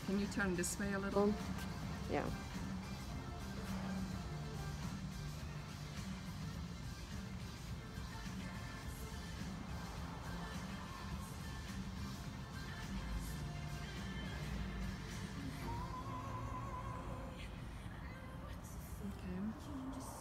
Can you turn this way a little? Yeah. Okay.